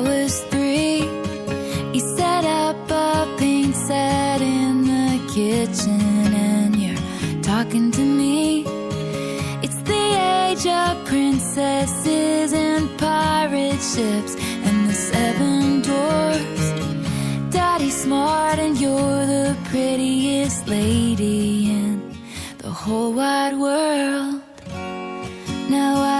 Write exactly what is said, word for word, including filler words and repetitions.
was three, you set up a paint set in the kitchen and you're talking to me. It's the age of princesses and pirate ships and the seven dwarfs. Daddy's smart and you're the prettiest lady in the whole wide world. Now I